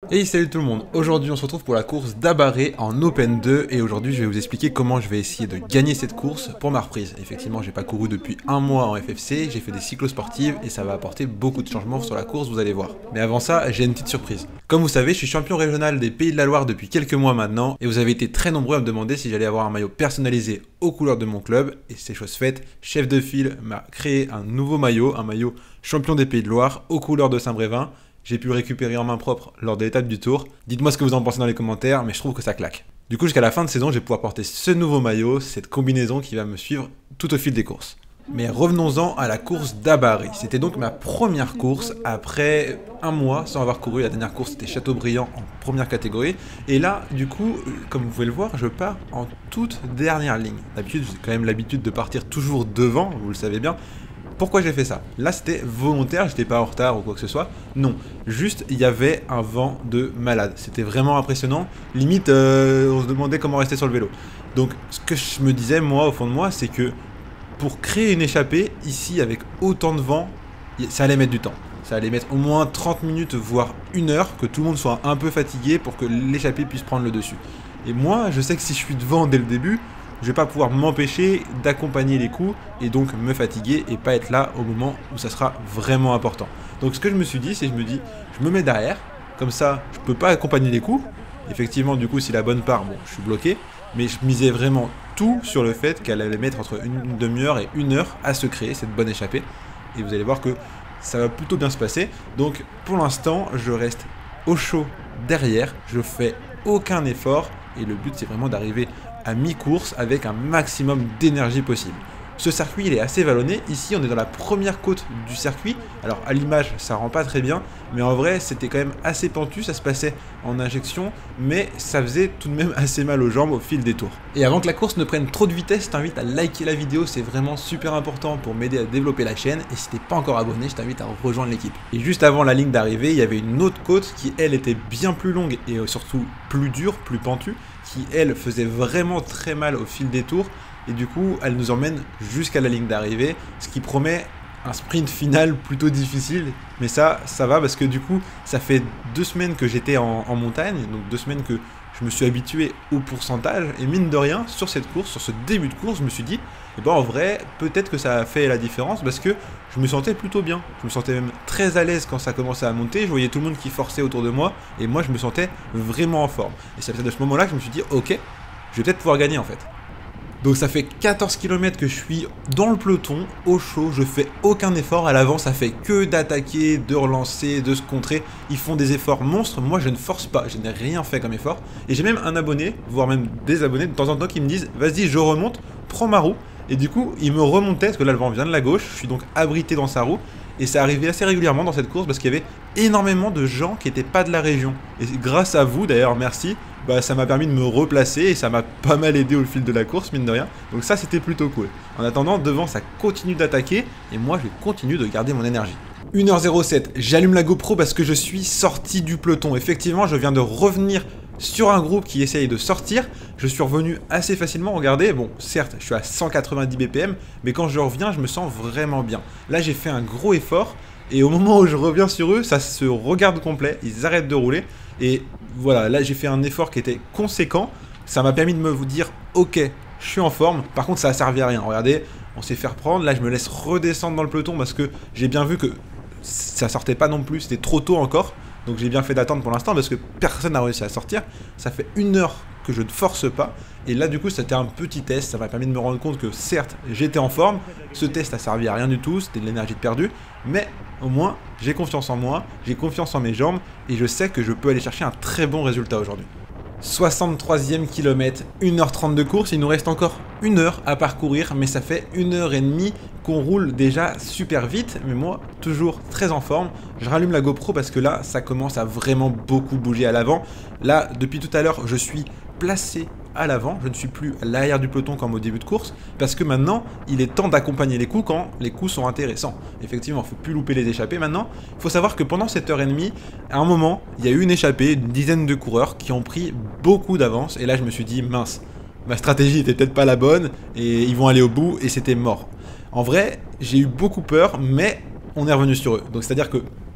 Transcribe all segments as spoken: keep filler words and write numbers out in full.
Hey, salut tout le monde, aujourd'hui on se retrouve pour la course d'Abaré en Open deux et aujourd'hui je vais vous expliquer comment je vais essayer de gagner cette course pour ma reprise. Effectivement j'ai pas couru depuis un mois en F F C, j'ai fait des cyclosportives et ça va apporter beaucoup de changements sur la course, vous allez voir. Mais avant ça, j'ai une petite surprise. Comme vous savez, je suis champion régional des Pays de la Loire depuis quelques mois maintenant et vous avez été très nombreux à me demander si j'allais avoir un maillot personnalisé aux couleurs de mon club et c'est chose faite, Chef de File m'a créé un nouveau maillot, un maillot champion des Pays de Loire aux couleurs de Saint-Brévin. J'ai pu le récupérer en main propre lors de l'étape du Tour. Dites-moi ce que vous en pensez dans les commentaires, mais je trouve que ça claque. Du coup, jusqu'à la fin de saison, je vais pouvoir porter ce nouveau maillot, cette combinaison qui va me suivre tout au fil des courses. Mais revenons-en à la course d'Abaré. C'était donc ma première course après un mois sans avoir couru. La dernière course, c'était Châteaubriand en première catégorie. Et là, du coup, comme vous pouvez le voir, je pars en toute dernière ligne. D'habitude, j'ai quand même l'habitude de partir toujours devant, vous le savez bien. Pourquoi j'ai fait ça? Là c'était volontaire, j'étais pas en retard ou quoi que ce soit. Non, juste il y avait un vent de malade. C'était vraiment impressionnant. Limite, euh, on se demandait comment rester sur le vélo. Donc ce que je me disais moi au fond de moi, c'est que pour créer une échappée, ici avec autant de vent, ça allait mettre du temps. Ça allait mettre au moins trente minutes, voire une heure, que tout le monde soit un peu fatigué pour que l'échappée puisse prendre le dessus. Et moi, je sais que si je suis devant dès le début, je vais pas pouvoir m'empêcher d'accompagner les coups et donc me fatiguer et pas être là au moment où ça sera vraiment important. Donc ce que je me suis dit, c'est que je me dis, je me mets derrière, comme ça je peux pas accompagner les coups. Effectivement, du coup, si la bonne part, bon, je suis bloqué, mais je misais vraiment tout sur le fait qu'elle allait mettre entre une demi-heure et une heure à se créer cette bonne échappée. Et vous allez voir que ça va plutôt bien se passer. Donc pour l'instant, je reste au chaud derrière, je fais aucun effort et le but c'est vraiment d'arriver à mi-course avec un maximum d'énergie possible. Ce circuit il est assez vallonné, ici on est dans la première côte du circuit, alors à l'image ça rend pas très bien, mais en vrai c'était quand même assez pentu, ça se passait en injection, mais ça faisait tout de même assez mal aux jambes au fil des tours. Et avant que la course ne prenne trop de vitesse, je t'invite à liker la vidéo, c'est vraiment super important pour m'aider à développer la chaîne, et si t'es pas encore abonné, je t'invite à rejoindre l'équipe. Et juste avant la ligne d'arrivée, il y avait une autre côte qui elle était bien plus longue et surtout plus dure, plus pentue, qui elle faisait vraiment très mal au fil des tours et du coup elle nous emmène jusqu'à la ligne d'arrivée, ce qui promet un sprint final plutôt difficile, mais ça ça va parce que du coup ça fait deux semaines que j'étais en, en montagne, donc deux semaines que je me suis habitué au pourcentage et mine de rien sur cette course, sur ce début de course, je me suis dit et ben en vrai peut-être que ça a fait la différence parce que je me sentais plutôt bien, je me sentais même très à l'aise quand ça commençait à monter, je voyais tout le monde qui forçait autour de moi et moi je me sentais vraiment en forme et c'est à partir de ce moment là que je me suis dit ok, je vais peut-être pouvoir gagner en fait. Donc ça fait quatorze kilomètres que je suis dans le peloton, au chaud, je fais aucun effort, à l'avant ça fait que d'attaquer, de relancer, de se contrer, ils font des efforts monstres, moi je ne force pas, je n'ai rien fait comme effort, et j'ai même un abonné, voire même des abonnés de temps en temps qui me disent vas-y je remonte, prends ma roue, et du coup il me remontait, parce que là le vent vient de la gauche, je suis donc abrité dans sa roue, et ça arrivait assez régulièrement dans cette course parce qu'il y avait énormément de gens qui n'étaient pas de la région. Et grâce à vous d'ailleurs, merci, bah, ça m'a permis de me replacer et ça m'a pas mal aidé au fil de la course, mine de rien. Donc ça c'était plutôt cool. En attendant, devant ça continue d'attaquer et moi je continue de garder mon énergie. une heure zéro sept, j'allume la GoPro parce que je suis sorti du peloton. Effectivement, je viens de revenir sur un groupe qui essaye de sortir, je suis revenu assez facilement, regardez, bon certes je suis à cent quatre-vingt-dix B P M, mais quand je reviens je me sens vraiment bien. Là j'ai fait un gros effort, et au moment où je reviens sur eux, ça se regarde complet, ils arrêtent de rouler, et voilà, là j'ai fait un effort qui était conséquent, ça m'a permis de me dire ok, je suis en forme, par contre ça a servi à rien, regardez, on s'est fait reprendre, là je me laisse redescendre dans le peloton parce que j'ai bien vu que ça sortait pas non plus, c'était trop tôt encore. Donc j'ai bien fait d'attendre pour l'instant parce que personne n'a réussi à sortir. Ça fait une heure que je ne force pas. Et là du coup c'était un petit test. Ça m'a permis de me rendre compte que certes j'étais en forme. Ce test a servi à rien du tout. C'était de l'énergie de perdu. Mais au moins j'ai confiance en moi. J'ai confiance en mes jambes. Et je sais que je peux aller chercher un très bon résultat aujourd'hui. soixante-troisième kilomètre, une heure trente de course, il nous reste encore une heure à parcourir, mais ça fait une heure et demie qu'on roule déjà super vite, mais moi, toujours très en forme. Je rallume la GoPro parce que là, ça commence à vraiment beaucoup bouger à l'avant. Là, depuis tout à l'heure, je suis placé à l'avant, je ne suis plus à l'arrière du peloton comme au début de course, parce que maintenant, il est temps d'accompagner les coups quand les coups sont intéressants. Effectivement, il ne faut plus louper les échappées maintenant. Il faut savoir que pendant cette heure et demie, à un moment, il y a eu une échappée, une dizaine de coureurs qui ont pris beaucoup d'avance, et là je me suis dit, mince, ma stratégie était peut-être pas la bonne, et ils vont aller au bout, et c'était mort. En vrai, j'ai eu beaucoup peur, mais on est revenu sur eux. Donc c'est-à-dire que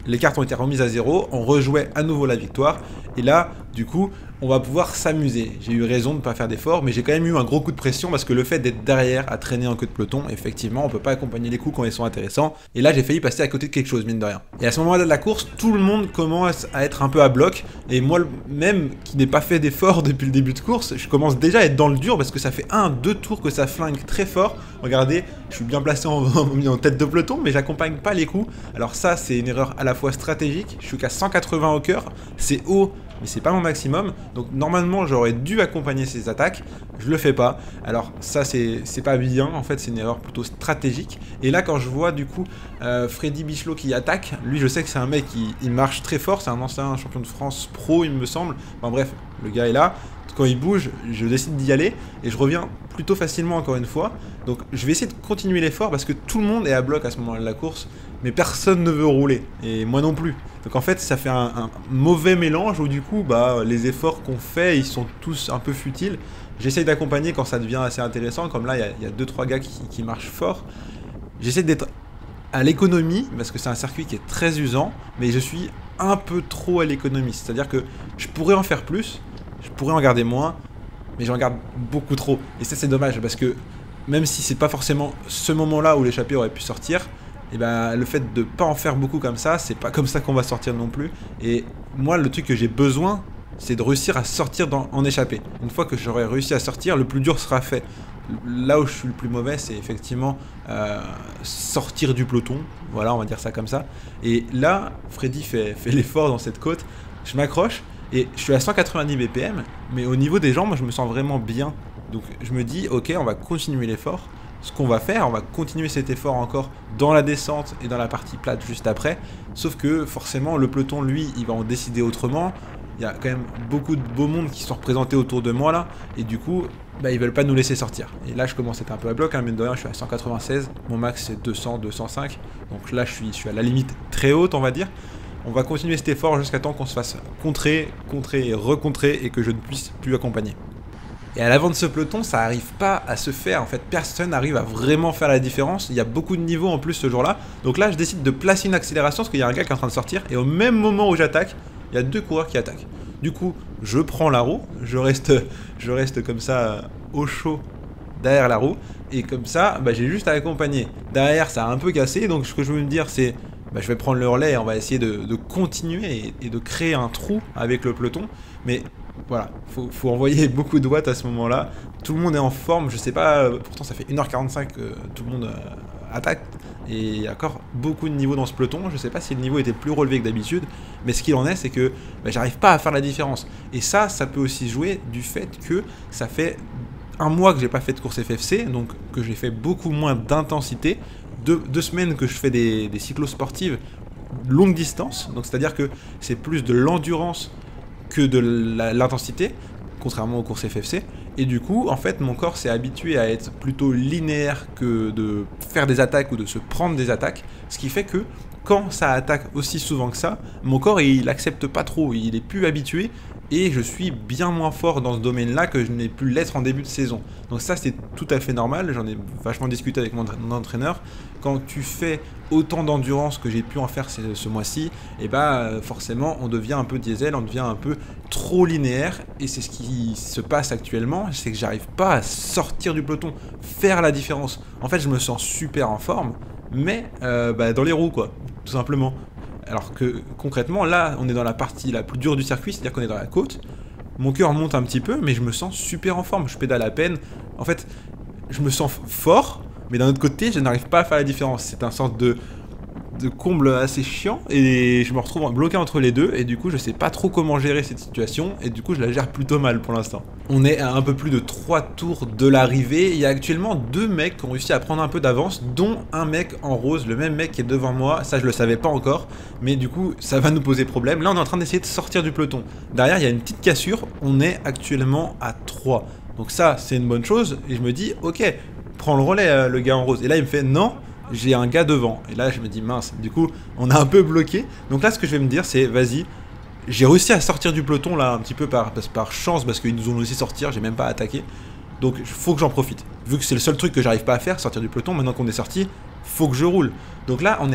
les cartes ont été remises à zéro, on rejouait à nouveau la victoire, et là, du coup, on va pouvoir s'amuser. J'ai eu raison de ne pas faire d'effort, mais j'ai quand même eu un gros coup de pression parce que le fait d'être derrière à traîner en queue de peloton, effectivement, on peut pas accompagner les coups quand ils sont intéressants, et là j'ai failli passer à côté de quelque chose, mine de rien. Et à ce moment-là de la course, tout le monde commence à être un peu à bloc, et moi même, qui n'ai pas fait d'effort depuis le début de course, je commence déjà à être dans le dur parce que ça fait un, deux tours que ça flingue très fort. Regardez, je suis bien placé en, en tête de peloton, mais j'accompagne pas les coups. Alors ça, c'est une erreur à la fois stratégique, je suis qu'à cent quatre-vingts au cœur, c'est haut, mais c'est pas mon maximum, donc normalement j'aurais dû accompagner ces attaques, je le fais pas, alors ça c'est pas bien, en fait c'est une erreur plutôt stratégique, et là quand je vois du coup euh, Freddy Bichelot qui attaque, lui je sais que c'est un mec qui il marche très fort, c'est un ancien champion de France pro il me semble, enfin bref, le gars est là, quand il bouge, je décide d'y aller, et je reviens plutôt facilement encore une fois, donc je vais essayer de continuer l'effort parce que tout le monde est à bloc à ce moment-là de la course, mais personne ne veut rouler, et moi non plus. Donc en fait ça fait un, un mauvais mélange où du coup bah, les efforts qu'on fait ils sont tous un peu futiles. J'essaye d'accompagner quand ça devient assez intéressant, comme là il y a deux trois gars qui, qui marchent fort. J'essaie d'être à l'économie parce que c'est un circuit qui est très usant, mais je suis un peu trop à l'économie, c'est-à-dire que je pourrais en faire plus, je pourrais en garder moins, mais j'en garde beaucoup trop. Et ça c'est dommage parce que même si c'est pas forcément ce moment-là où l'échappée aurait pu sortir, et ben le fait de pas en faire beaucoup comme ça, c'est pas comme ça qu'on va sortir non plus. Et moi le truc que j'ai besoin, c'est de réussir à sortir dans, en échappée. Une fois que j'aurai réussi à sortir, le plus dur sera fait. Là où je suis le plus mauvais, c'est effectivement euh, sortir du peloton, voilà, on va dire ça comme ça. Et là, Freddy fait, fait l'effort dans cette côte, je m'accroche, et je suis à cent quatre-vingt-dix B P M, mais au niveau des jambes, je me sens vraiment bien. Donc je me dis, ok, on va continuer l'effort. Ce qu'on va faire, on va continuer cet effort encore dans la descente et dans la partie plate juste après. Sauf que forcément, le peloton, lui, il va en décider autrement. Il y a quand même beaucoup de beaux mondes qui sont représentés autour de moi là. Et du coup, bah, ils veulent pas nous laisser sortir. Et là, je commence à être un peu à bloc. Hein, mine de rien, je suis à cent quatre-vingt-seize. Mon max, c'est deux cents, deux cent cinq. Donc là, je suis, je suis à la limite très haute, on va dire. On va continuer cet effort jusqu'à temps qu'on se fasse contrer, contrer et recontrer et que je ne puisse plus accompagner. Et à l'avant de ce peloton, ça n'arrive pas à se faire. En fait, personne n'arrive à vraiment faire la différence. Il y a beaucoup de niveaux en plus ce jour-là. Donc là, je décide de placer une accélération parce qu'il y a un gars qui est en train de sortir. Et au même moment où j'attaque, il y a deux coureurs qui attaquent. Du coup, je prends la roue. Je reste, je reste comme ça au chaud derrière la roue. Et comme ça, bah, j'ai juste à accompagner. Derrière, ça a un peu cassé. Donc ce que je veux me dire, c'est bah, je vais prendre le relais et on va essayer de, de continuer et, et de créer un trou avec le peloton. Mais voilà, faut, faut envoyer beaucoup de watts à ce moment-là. Tout le monde est en forme, je sais pas, pourtant ça fait une heure quarante-cinq que tout le monde euh, attaque. Et il y a encore beaucoup de niveaux dans ce peloton. Je sais pas si le niveau était plus relevé que d'habitude, mais ce qu'il en est, c'est que bah, j'arrive pas à faire la différence. Et ça, ça peut aussi jouer du fait que ça fait un mois que j'ai pas fait de course F F C, donc que j'ai fait beaucoup moins d'intensité. Deux, deux semaines que je fais des, des cyclosportives longue distance, donc c'est-à-dire que c'est plus de l'endurance que de l'intensité, contrairement aux courses F F C, et du coup, en fait, mon corps s'est habitué à être plutôt linéaire que de faire des attaques ou de se prendre des attaques, ce qui fait que quand ça attaque aussi souvent que ça, mon corps il accepte pas trop, il est plus habitué, et je suis bien moins fort dans ce domaine-là que je n'ai pu l'être en début de saison. Donc ça c'est tout à fait normal, j'en ai vachement discuté avec mon, mon entraîneur. Quand tu fais autant d'endurance que j'ai pu en faire ce, ce mois-ci, et bah forcément on devient un peu diesel, on devient un peu trop linéaire, et c'est ce qui se passe actuellement, c'est que j'arrive pas à sortir du peloton, faire la différence. En fait je me sens super en forme, mais euh, bah, dans les roues quoi, tout simplement. Alors que concrètement, là, on est dans la partie la plus dure du circuit, c'est-à-dire qu'on est dans la côte. Mon cœur monte un petit peu, mais je me sens super en forme. Je pédale à peine. En fait, je me sens fort, mais d'un autre côté, je n'arrive pas à faire la différence. C'est un sorte de, de comble assez chiant, et je me retrouve bloqué entre les deux, et du coup, je sais pas trop comment gérer cette situation, et du coup, je la gère plutôt mal pour l'instant. On est à un peu plus de trois tours de l'arrivée. Il y a actuellement deux mecs qui ont réussi à prendre un peu d'avance, dont un mec en rose, le même mec qui est devant moi. Ça, je le savais pas encore, mais du coup, ça va nous poser problème. Là, on est en train d'essayer de sortir du peloton. Derrière, il y a une petite cassure. On est actuellement à trois. Donc ça, c'est une bonne chose. Et je me dis, ok, prends le relais, euh, le gars en rose. Et là, il me fait, non, j'ai un gars devant. Et là, je me dis, mince. Du coup, on a un peu bloqué. Donc là, ce que je vais me dire, c'est, vas-y. J'ai réussi à sortir du peloton là un petit peu par, par chance parce qu'ils nous ont laissé sortir, j'ai même pas attaqué. Donc il faut que j'en profite. Vu que c'est le seul truc que j'arrive pas à faire, sortir du peloton, maintenant qu'on est sorti, faut que je roule. Donc là on est à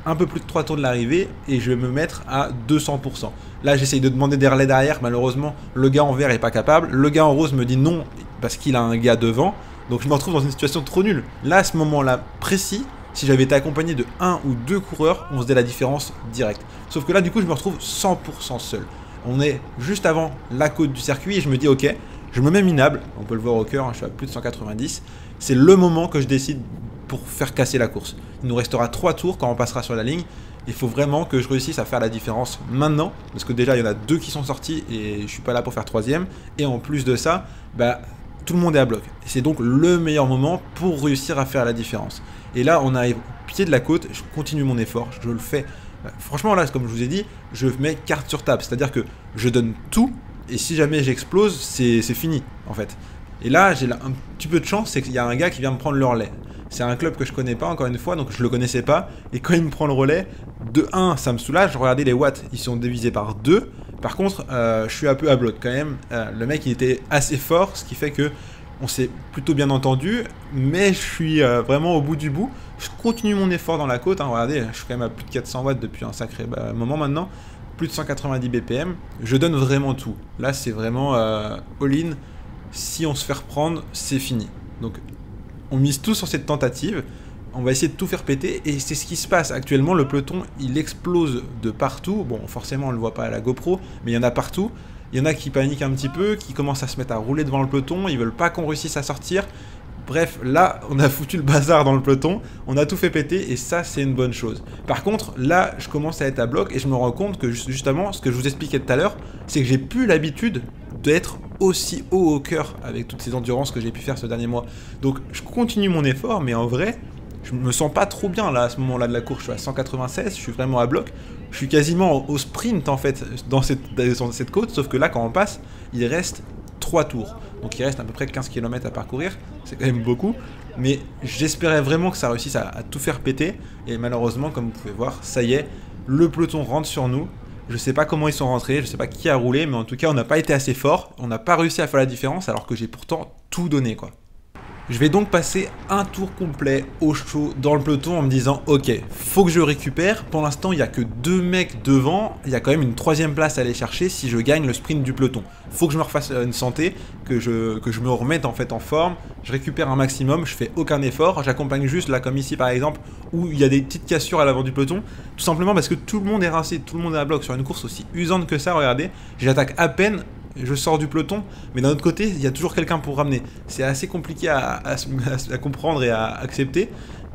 un peu plus de trois tours de l'arrivée et je vais me mettre à deux cents pour cent. Là, j'essaye de demander des relais derrière. Malheureusement, le gars en vert est pas capable. Le gars en rose me dit non parce qu'il a un gars devant. Donc, je me retrouve dans une situation trop nulle. Là, à ce moment-là précis, si j'avais été accompagné de un ou deux coureurs, on faisait la différence directe. Sauf que là, du coup, je me retrouve cent pour cent seul. On est juste avant la côte du circuit et je me dis, ok, je me mets minable. On peut le voir au cœur, hein, je suis à plus de cent quatre-vingt-dix. C'est le moment que je décide pour faire casser la course. Il nous restera trois tours quand on passera sur la ligne. Il faut vraiment que je réussisse à faire la différence maintenant, parce que déjà il y en a deux qui sont sortis et je suis pas là pour faire troisième. Et en plus de ça, bah, tout le monde est à bloc. Et c'est donc le meilleur moment pour réussir à faire la différence. Et là, on arrive au pied de la côte, je continue mon effort, je le fais. Franchement, là, comme je vous ai dit, je mets carte sur table, c'est-à-dire que je donne tout, et si jamais j'explose, c'est fini, en fait. Et là, j'ai un petit peu de chance, c'est qu'il y a un gars qui vient me prendre le relais. C'est un club que je connais pas, encore une fois, donc je le connaissais pas. Et quand il me prend le relais, de un, ça me soulage. Regardez les watts, ils sont divisés par deux. Par contre, euh, je suis un peu à bloc quand même. Euh, le mec, il était assez fort, ce qui fait que on s'est plutôt bien entendu. Mais je suis euh, vraiment au bout du bout. Je continue mon effort dans la côte. Hein, regardez, je suis quand même à plus de quatre cents watts depuis un sacré bah, moment maintenant. Plus de cent quatre-vingt-dix B P M. Je donne vraiment tout. Là, c'est vraiment euh, all-in. Si on se fait reprendre, c'est fini. Donc, on mise tout sur cette tentative, on va essayer de tout faire péter, et c'est ce qui se passe actuellement. Le peloton, il explose de partout. Bon, forcément, on ne le voit pas à la GoPro, mais il y en a partout. Il y en a qui paniquent un petit peu, qui commencent à se mettre à rouler devant le peloton, ils veulent pas qu'on réussisse à sortir. Bref, là, on a foutu le bazar dans le peloton, on a tout fait péter, et ça, c'est une bonne chose. Par contre, là, je commence à être à bloc, et je me rends compte que, justement, ce que je vous expliquais tout à l'heure, c'est que j'ai plus l'habitude d'être aussi haut au cœur avec toutes ces endurances que j'ai pu faire ce dernier mois. Donc, je continue mon effort, mais en vrai, je me sens pas trop bien, là, à ce moment-là de la course. Je suis à cent quatre-vingt-seize, je suis vraiment à bloc. Je suis quasiment au sprint, en fait, dans cette, dans cette côte, sauf que là, quand on passe, il reste trois tours. Donc il reste à peu près quinze kilomètres à parcourir, c'est quand même beaucoup. Mais j'espérais vraiment que ça réussisse à, à tout faire péter. Et malheureusement, comme vous pouvez voir, ça y est, le peloton rentre sur nous. Je sais pas comment ils sont rentrés, je sais pas qui a roulé, mais en tout cas, on n'a pas été assez fort. On n'a pas réussi à faire la différence alors que j'ai pourtant tout donné, quoi. Je vais donc passer un tour complet au chaud dans le peloton en me disant ok, faut que je récupère. Pour l'instant, il n'y a que deux mecs devant. Il y a quand même une troisième place à aller chercher si je gagne le sprint du peloton. Faut que je me refasse une santé, que je, que je me remette en fait en forme. Je récupère un maximum, je fais aucun effort. J'accompagne juste là comme ici par exemple où il y a des petites cassures à l'avant du peloton. Tout simplement parce que tout le monde est rincé, tout le monde est à bloc sur une course aussi usante que ça. Regardez, j'attaque à peine. Je sors du peloton, mais d'un autre côté, il y a toujours quelqu'un pour ramener. C'est assez compliqué à, à, à, à comprendre et à accepter.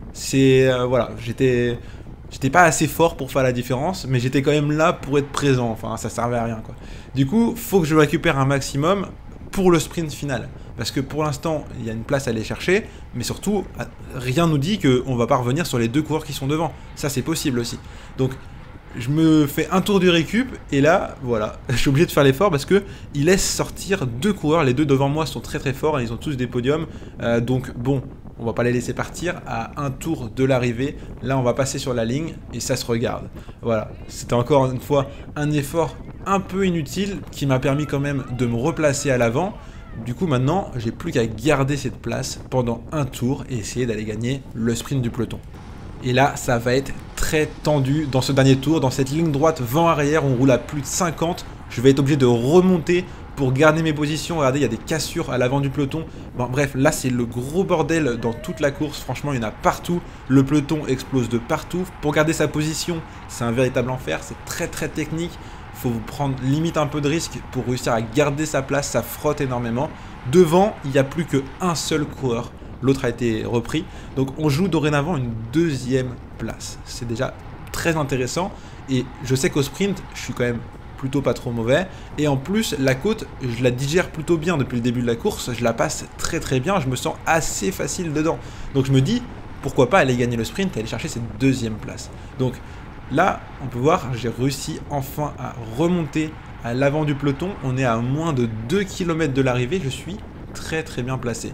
C'est euh, voilà, j'étais, j'étais pas assez fort pour faire la différence, mais j'étais quand même là pour être présent. Enfin, ça servait à rien, quoi. Du coup, faut que je récupère un maximum pour le sprint final, parce que pour l'instant, il y a une place à aller chercher, mais surtout, rien nous dit qu'on va pas revenir sur les deux coureurs qui sont devant. Ça, c'est possible aussi. Donc je me fais un tour du récup et là, voilà, je suis obligé de faire l'effort parce que il laisse sortir deux coureurs. Les deux devant moi sont très très forts et ils ont tous des podiums. Euh, donc bon, on va pas les laisser partir à un tour de l'arrivée. Là, on va passer sur la ligne et ça se regarde. Voilà, c'était encore une fois un effort un peu inutile qui m'a permis quand même de me replacer à l'avant. Du coup, maintenant, j'ai plus qu'à garder cette place pendant un tour et essayer d'aller gagner le sprint du peloton. Et là, ça va être très tendu dans ce dernier tour. Dans cette ligne droite, vent arrière, on roule à plus de cinquante. Je vais être obligé de remonter pour garder mes positions. Regardez, il y a des cassures à l'avant du peloton. Bon, bref, là, c'est le gros bordel dans toute la course. Franchement, il y en a partout. Le peloton explose de partout. Pour garder sa position, c'est un véritable enfer. C'est très, très technique. Il faut vous prendre limite un peu de risque pour réussir à garder sa place. Ça frotte énormément. Devant, il n'y a plus qu'un seul coureur. L'autre a été repris. Donc on joue dorénavant une deuxième place. C'est déjà très intéressant. Et je sais qu'au sprint, je suis quand même plutôt pas trop mauvais. Et en plus, la côte, je la digère plutôt bien depuis le début de la course. Je la passe très très bien. Je me sens assez facile dedans. Donc je me dis, pourquoi pas aller gagner le sprint et aller chercher cette deuxième place. Donc là, on peut voir, j'ai réussi enfin à remonter à l'avant du peloton. On est à moins de deux kilomètres de l'arrivée. Je suis très très bien placé.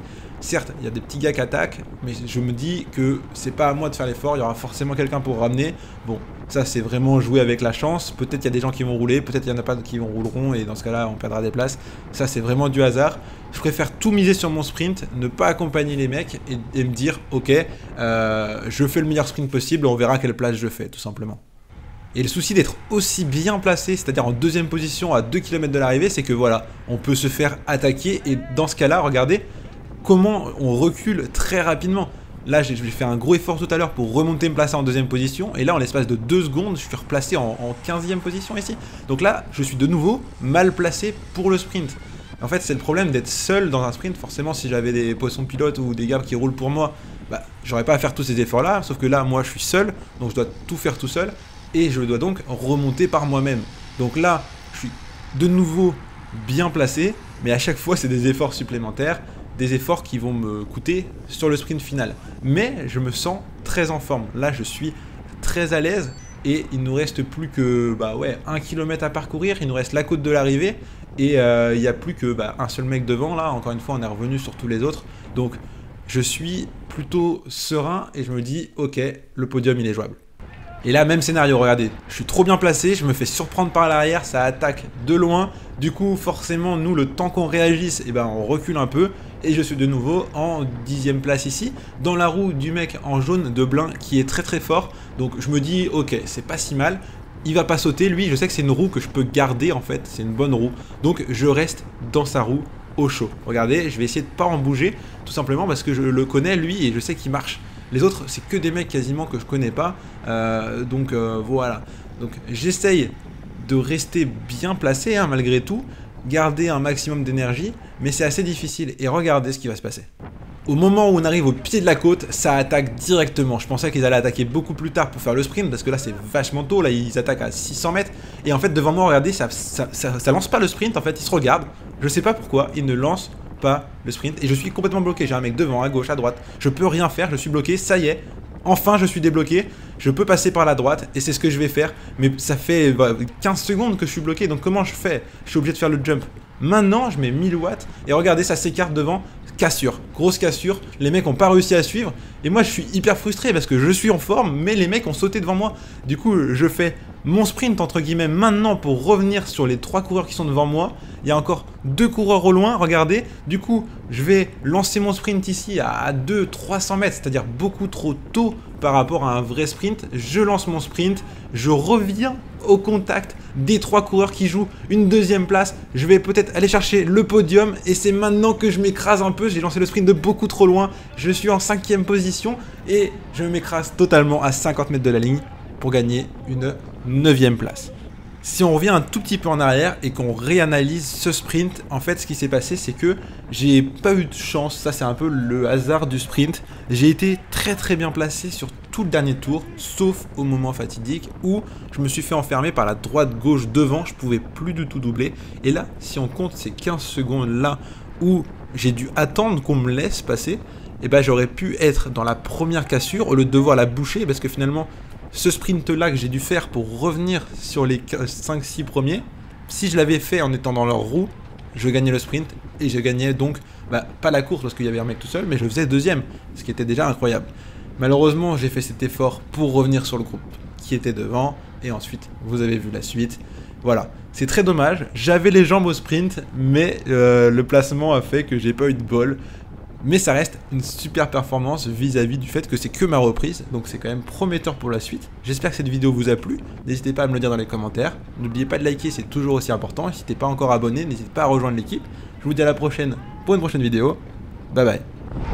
certes, il y a des petits gars qui attaquent, mais je me dis que c'est pas à moi de faire l'effort, il y aura forcément quelqu'un pour ramener. Bon, ça c'est vraiment jouer avec la chance. Peut-être il y a des gens qui vont rouler, peut-être il y en a pas qui vont rouleront et dans ce cas-là, on perdra des places. Ça c'est vraiment du hasard. Je préfère tout miser sur mon sprint, ne pas accompagner les mecs et, et me dire, ok, euh, je fais le meilleur sprint possible, on verra quelle place je fais, tout simplement. Et le souci d'être aussi bien placé, c'est-à-dire en deuxième position à deux kilomètres de l'arrivée, c'est que voilà, on peut se faire attaquer et dans ce cas-là, regardez comment on recule très rapidement. Là, j'ai fait un gros effort tout à l'heure pour remonter, me placer en deuxième position et là, en l'espace de deux secondes, je suis replacé en, en quinzième position ici. Donc là, je suis de nouveau mal placé pour le sprint. En fait, c'est le problème d'être seul dans un sprint. Forcément, si j'avais des poissons pilotes ou des gars qui roulent pour moi, bah, j'aurais pas à faire tous ces efforts-là. Sauf que là, moi, je suis seul, donc je dois tout faire tout seul. Et je dois donc remonter par moi-même. Donc là, je suis de nouveau bien placé, mais à chaque fois, c'est des efforts supplémentaires, des efforts qui vont me coûter sur le sprint final. Mais je me sens très en forme. Là, je suis très à l'aise et il nous reste plus que bah ouais, un kilomètre à parcourir. Il nous reste la côte de l'arrivée et euh, il n'y a plus que bah, un seul mec devant. Là, encore une fois, on est revenu sur tous les autres. Donc, je suis plutôt serein et je me dis, ok, le podium, il est jouable. Et là, même scénario, regardez, je suis trop bien placé, je me fais surprendre par l'arrière, ça attaque de loin. Du coup, forcément, nous, le temps qu'on réagisse, eh ben, on recule un peu. Et je suis de nouveau en dixième place ici, dans la roue du mec en jaune de Blin qui est très très fort. Donc je me dis, ok, c'est pas si mal. Il va pas sauter, lui, je sais que c'est une roue que je peux garder en fait, c'est une bonne roue. Donc je reste dans sa roue au chaud. Regardez, je vais essayer de pas en bouger, tout simplement parce que je le connais lui et je sais qu'il marche. Les autres, c'est que des mecs quasiment que je connais pas. Euh, donc euh, voilà. Donc j'essaye de rester bien placé hein, malgré tout. Garder un maximum d'énergie. Mais c'est assez difficile. Et regardez ce qui va se passer. Au moment où on arrive au pied de la côte, ça attaque directement. Je pensais qu'ils allaient attaquer beaucoup plus tard pour faire le sprint. Parce que là, c'est vachement tôt. Là, ils attaquent à six cents mètres. Et en fait, devant moi, regardez, ça, ça, ça, ça lance pas le sprint. En fait, ils se regardent. Je sais pas pourquoi. Ils ne lancent pas le sprint et je suis complètement bloqué. J'ai un mec devant, à gauche, à droite. Je peux rien faire, je suis bloqué, ça y est. Enfin, je suis débloqué. Je peux passer par la droite et c'est ce que je vais faire. Mais ça fait bah, quinze secondes que je suis bloqué. Donc comment je fais? Je suis obligé de faire le jump. Maintenant, je mets mille watts et regardez, ça s'écarte devant. Cassure, grosse cassure. Les mecs n'ont pas réussi à suivre. Et moi, je suis hyper frustré parce que je suis en forme, mais les mecs ont sauté devant moi. Du coup, je fais mon sprint entre guillemets maintenant pour revenir sur les trois coureurs qui sont devant moi. Il y a encore deux coureurs au loin, regardez. Du coup, je vais lancer mon sprint ici à deux à trois cents mètres, c'est-à-dire beaucoup trop tôt par rapport à un vrai sprint. Je lance mon sprint, je reviens au contact des trois coureurs qui jouent une deuxième place. Je vais peut-être aller chercher le podium et c'est maintenant que je m'écrase un peu. J'ai lancé le sprint de beaucoup trop loin. Je suis en cinquième position et je m'écrase totalement à cinquante mètres de la ligne pour gagner une neuvième place. Si on revient un tout petit peu en arrière et qu'on réanalyse ce sprint, en fait ce qui s'est passé c'est que j'ai pas eu de chance, ça c'est un peu le hasard du sprint. J'ai été très très bien placé sur tout le dernier tour, sauf au moment fatidique où je me suis fait enfermer par la droite gauche devant, je pouvais plus du tout doubler. Et là, si on compte ces quinze secondes là où j'ai dû attendre qu'on me laisse passer, et eh ben j'aurais pu être dans la première cassure au lieu de devoir la boucher parce que finalement ce sprint là que j'ai dû faire pour revenir sur les cinq six premiers, si je l'avais fait en étant dans leur roue, je gagnais le sprint et je gagnais donc bah, pas la course parce qu'il y avait un mec tout seul, mais je faisais deuxième, ce qui était déjà incroyable. Malheureusement, j'ai fait cet effort pour revenir sur le groupe qui était devant et ensuite vous avez vu la suite. Voilà, c'est très dommage, j'avais les jambes au sprint, mais euh, le placement a fait que j'ai pas eu de bol. Mais ça reste une super performance vis-à-vis du fait que c'est que ma reprise, donc c'est quand même prometteur pour la suite. J'espère que cette vidéo vous a plu, n'hésitez pas à me le dire dans les commentaires. N'oubliez pas de liker, c'est toujours aussi important. Si t'es pas encore abonné, n'hésite pas à rejoindre l'équipe. Je vous dis à la prochaine pour une prochaine vidéo. Bye bye.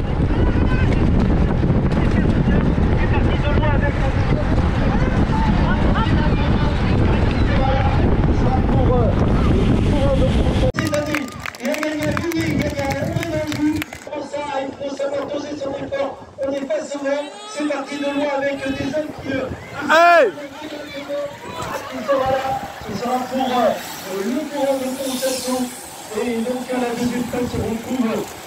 C'est parti de loin avec des hommes qui... Hey! Il sera là, ce sera pour euh, le courant de conversation. Et donc à la deuxième place, on retrouve...